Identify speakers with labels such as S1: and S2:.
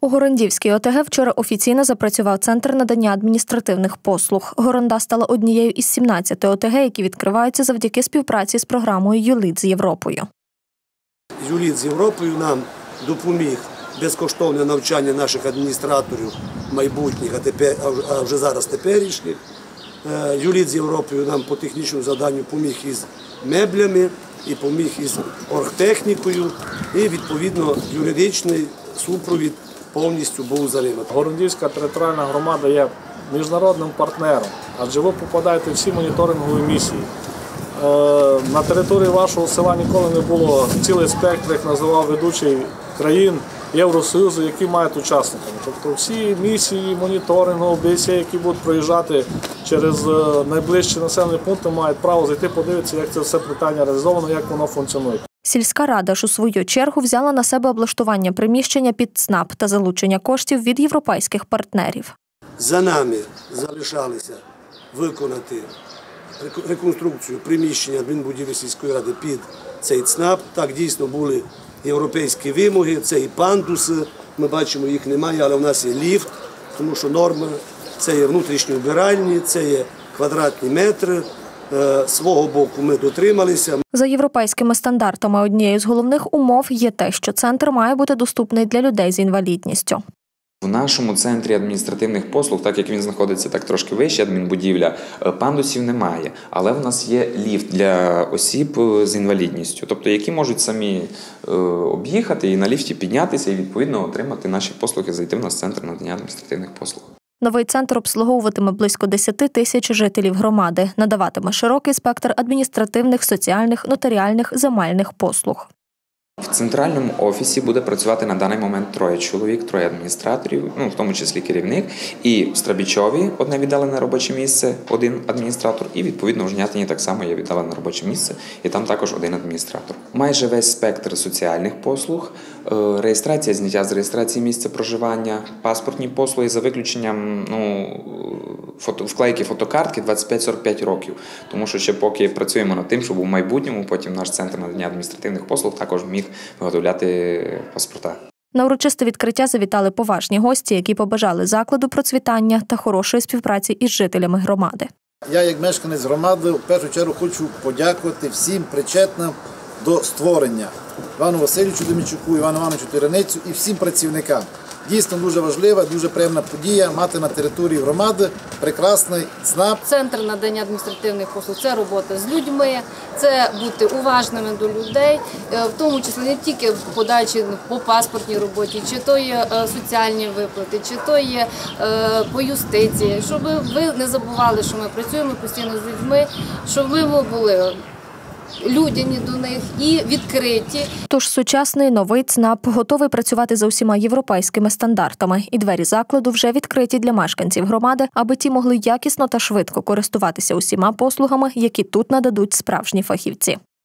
S1: У Горондівській ОТГ вчора офіційно запрацював Центр надання адміністративних послуг. Горонда стала однією із 17 ОТГ, які відкриваються завдяки співпраці з програмою «ЮЛІТ з Європою».
S2: ЮЛІТ з Європою нам допоміг безкоштовне навчання наших адміністраторів майбутніх, а вже зараз теперішніх. ЮЛІТ з Європою нам по технічному завданню поміг із меблями, і поміг із оргтехнікою, і, відповідно, юридичний супровід повністю був за ними.
S3: Горондівська територіальна громада є міжнародним партнером, адже ви попадаєте в всі моніторингові місії. На території вашого села ніколи не було цілий спектр, як називав ведучий, країн Євросоюзу, які мають учасниками. Тобто всі місії моніторингу, ОБСЄ, які будуть проїжджати через найближчі населені пункти, мають право зайти, подивитися, як це все питання реалізовано, як воно функціонує.
S1: Сільська рада ж у свою чергу взяла на себе облаштування приміщення під ЦНАП та залучення коштів від європейських партнерів.
S2: За нами залишалося виконати реконструкцію приміщення адмінбудівлі сільської ради під цей ЦНАП. Так, дійсно були європейські вимоги, це і пандуси, ми бачимо, їх немає, але в нас є ліфт, тому що норма – це є внутрішні вбиральні, це є квадратні метри. Свого боку ми дотрималися.
S1: За європейськими стандартами однією з головних умов є те, що центр має бути доступний для людей з інвалідністю.
S4: В нашому центрі адміністративних послуг, так як він знаходиться так трошки вище, адмінбудівля, пандусів немає. Але в нас є ліфт для осіб з інвалідністю, тобто які можуть самі об'їхати і на ліфті піднятися і відповідно отримати наші послуги, зайти в наш центр надання адміністративних послуг. Новий центр обслуговуватиме близько 10 тисяч жителів громади, надаватиме широкий спектр адміністративних, соціальних, нотаріальних, земельних послуг. В центральному офісі буде працювати на даний момент 3 чоловік, 3 адміністраторів, в тому числі керівник. І в Страбічові одне віддалене робоче місце, 1 адміністратор. І відповідно в Жнятині так само є віддалене робоче місце, і там також 1 адміністратор. Майже весь спектр соціальних послуг, реєстрація, зняття з реєстрації місця проживання, паспортні послуги за виключенням вклейки фотокартки 25-45 років. Тому що ще поки працюємо над тим, щоб у майбутньому потім наш центр надання адміністративних послуг також міг виготовляти паспорта. На урочисте відкриття завітали поважні гості, які побажали закладу процвітання та хорошої співпраці із жителями громади.
S5: Я, як мешканець громади, в першу чергу хочу подякувати всім причетним до створення Івану Васильовичу Демійчуку, Івану Івановичу Тиреницю і всім працівникам. Дійсно дуже важлива, дуже приємна подія мати на території громади прекрасний ЦНАП.
S6: Центр надання адміністративних послуг – це робота з людьми, це бути уважними до людей, в тому числі не тільки подачі по паспортній роботі, чи то є соціальні виплати, чи то є по юстиції, щоб ви не забували, що ми працюємо постійно з людьми, щоб ми були людяні до них і відкриті.
S1: Тож сучасний новий ЦНАП готовий працювати за усіма європейськими стандартами. І двері закладу вже відкриті для мешканців громади, аби ті могли якісно та швидко користуватися усіма послугами, які тут нададуть справжні фахівці.